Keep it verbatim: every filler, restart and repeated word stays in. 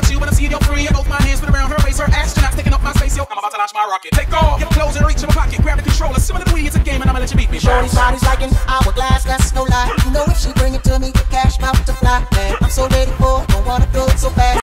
with you, but I'm seeing you're free. Both my hands put around her waist, her ass, she's not taking up my space. Yo, I'm about to launch my rocket. Take off, your clothes in reach of my pocket, grab the controller. Similar to we, it's a game, and I'ma let you beat me. Shorty's body's like an hourglass, that's no lie. You know if she bring it to me, cash about to fly. Man, I'm so ready for it, don't wanna throw it so fast.